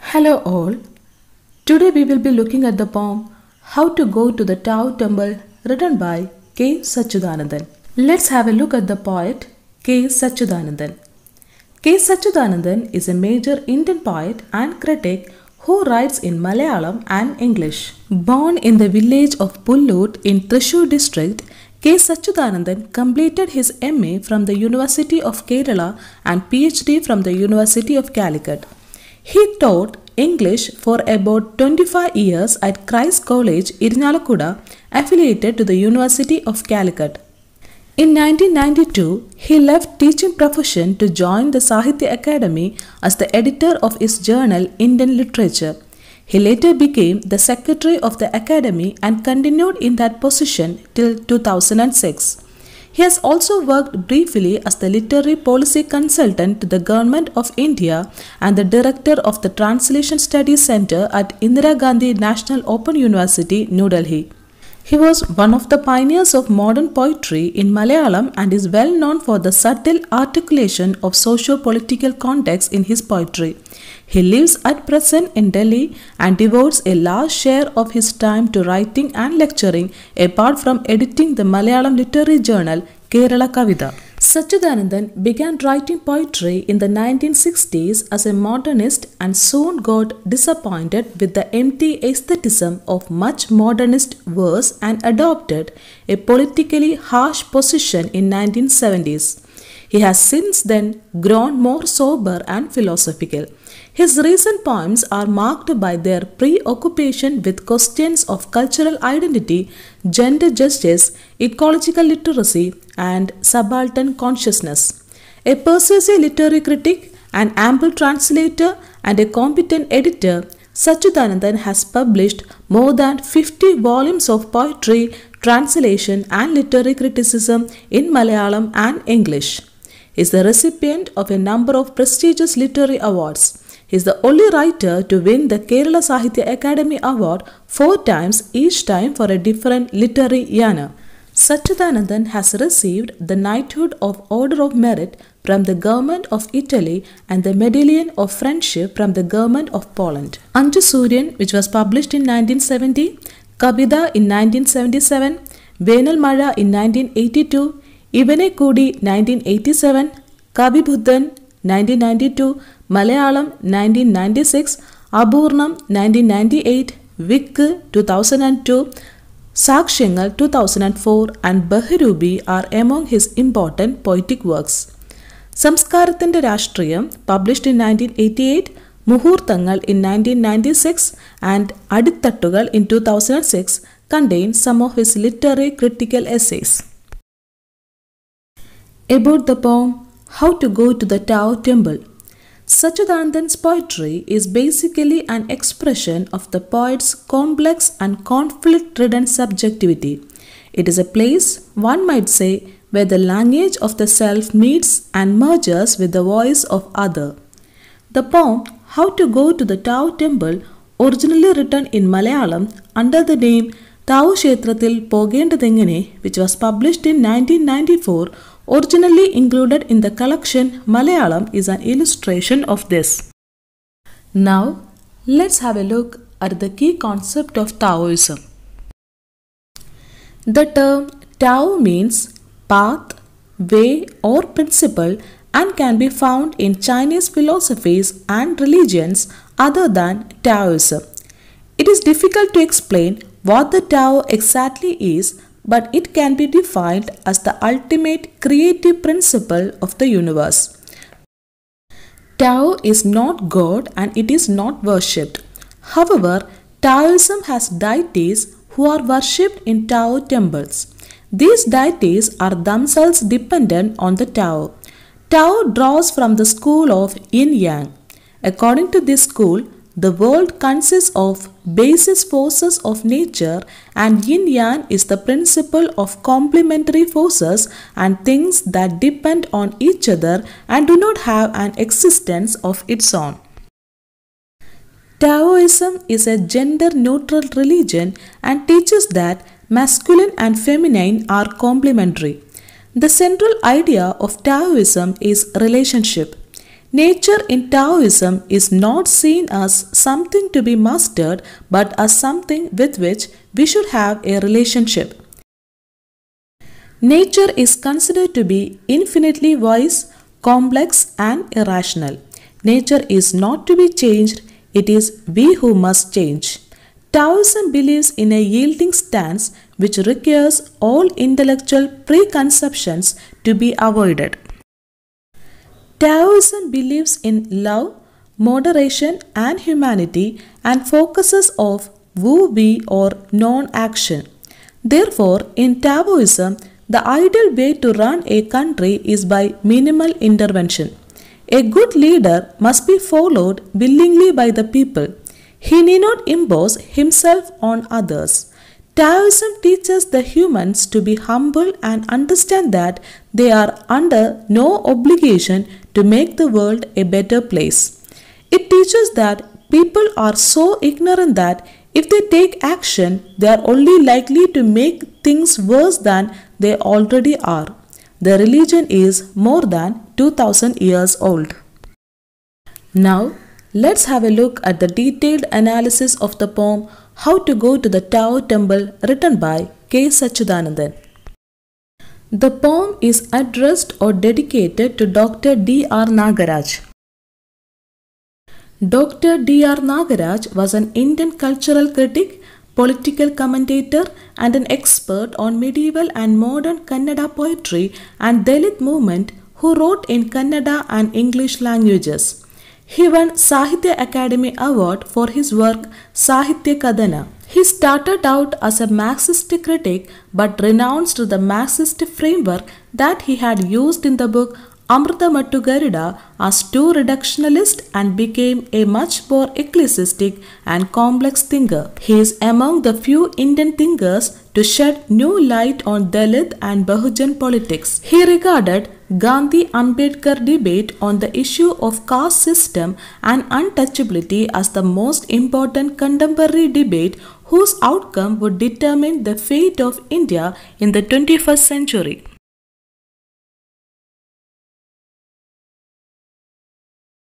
Hello all. Today we will be looking at the poem How to Go to the Tao Temple written by K. Sachudanandan. Let's have a look at the poet K. Sachudanandan. K. Sachudanandan is a major Indian poet and critic who writes in Malayalam and English. Born in the village of Pullut in Thrissur district, K. Sachudanandan completed his MA from the University of Kerala and PhD from the University of Calicut. He taught English for about 25 years at Christ College, Irinalakuda, affiliated to the University of Calicut. In 1992, he left teaching profession to join the Sahitya Academy as the editor of his journal Indian Literature. He later became the secretary of the academy and continued in that position till 2006. He has also worked briefly as the literary policy consultant to the Government of India and the director of the Translation Studies Center at Indira Gandhi National Open University, New Delhi. He was one of the pioneers of modern poetry in Malayalam and is well known for the subtle articulation of socio-political context in his poetry. He lives at present in Delhi and devotes a large share of his time to writing and lecturing, apart from editing the Malayalam literary journal Kerala Kavitha. Sachudanandan began writing poetry in the 1960s as a modernist and soon got disappointed with the empty aestheticism of much modernist verse and adopted a politically harsh position in 1970s. He has since then grown more sober and philosophical. His recent poems are marked by their preoccupation with questions of cultural identity, gender justice, ecological literacy, and subaltern consciousness. A persuasive literary critic, an ample translator, and a competent editor, Sachudanandan has published more than 50 volumes of poetry, translation, and literary criticism in Malayalam and English. He is the recipient of a number of prestigious literary awards. He is the only writer to win the Kerala Sahitya Academy Award 4 times, each time for a different literary genre. Sachudanandan has received the Knighthood of Order of Merit from the Government of Italy and the Medallion of Friendship from the Government of Poland. Anju Suryan, which was published in 1970, Kabitha in 1977, Venal Mala in 1982, Ivane Kudi 1987, Kavi Buddhan 1992, Malayalam 1996, Aburnam 1998, Vikku 2002, Sakshangal 2004 and Baharubi are among his important poetic works. Samskarathinte Rashtriyam, published in 1988, Muhurthangal in 1996 and Adithattugal in 2006 contain some of his literary critical essays. About the poem How to Go to the Tao Temple. Sachudanandan's poetry is basically an expression of the poet's complex and conflict-ridden subjectivity. It is a place, one might say, where the language of the self meets and merges with the voice of other. The poem How to Go to the Tao Temple, originally written in Malayalam under the name Tao Kshetrathil Pogendadengane, which was published in 1994, originally included in the collection Malayalam, is an illustration of this. Now, let's have a look at the key concept of Taoism. The term Tao means path, way, or principle and can be found in Chinese philosophies and religions other than Taoism. It is difficult to explain what the Tao exactly is, but it can be defined as the ultimate creative principle of the universe. Tao is not God and it is not worshipped. However, Taoism has deities who are worshipped in Tao temples. These deities are themselves dependent on the Tao. Tao draws from the school of Yin-Yang. According to this school, the world consists of basis forces of nature and Yin-Yang is the principle of complementary forces and things that depend on each other and do not have an existence of its own. Taoism is a gender-neutral religion and teaches that masculine and feminine are complementary. The central idea of Taoism is relationship. Nature in Taoism is not seen as something to be mastered but as something with which we should have a relationship. Nature is considered to be infinitely wise, complex, and irrational. Nature is not to be changed, it is we who must change. Taoism believes in a yielding stance which requires all intellectual preconceptions to be avoided. Taoism believes in love, moderation, and humanity and focuses on wu-wei or non-action. Therefore, in Taoism, the ideal way to run a country is by minimal intervention. A good leader must be followed willingly by the people. He need not impose himself on others. Taoism teaches the humans to be humble and understand that they are under no obligation to make the world a better place. It teaches that people are so ignorant that if they take action, they are only likely to make things worse than they already are. The religion is more than 2000 years old. Now, let's have a look at the detailed analysis of the poem How to Go to the Tao Temple written by K. Sachidanandan. The poem is addressed or dedicated to Dr. D.R. Nagaraj. Dr. D.R. Nagaraj was an Indian cultural critic, political commentator, and an expert on medieval and modern Kannada poetry and Dalit movement who wrote in Kannada and English languages. He won Sahitya Academy Award for his work Sahitya Kadana. He started out as a Marxist critic but renounced the Marxist framework that he had used in the book Amrutamattu Garida as too reductionist and became a much more eclectic and complex thinker. He is among the few Indian thinkers to shed new light on Dalit and Bahujan politics. He regarded Gandhi-Ambedkar debate on the issue of caste system and untouchability as the most important contemporary debate whose outcome would determine the fate of India in the 21st century.